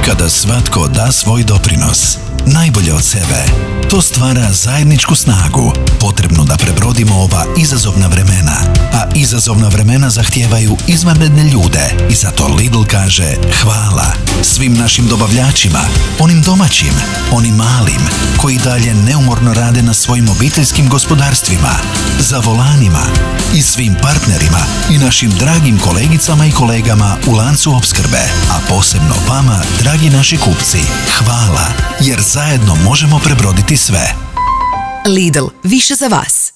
Kada svatko da svoj doprinos, najbolje od sebe, to stvara zajedničku snagu, potrebnu da prebrodimo ova izazovna vremena. A izazovna vremena zahtijevaju izvanredne ljude i zato Lidl kaže hvala svim našim dobavljačima, onim domaćim, onim malim, koji dalje neumorno rade na svojim obiteljskim gospodarstvima, za volanima i svim partnerima i našim dragim kolegicama i kolegama u lancu opskrbe, a posebno vama, dragi naši kupci, hvala, jer zajedno možemo prebroditi sve. Lidl, više za vas.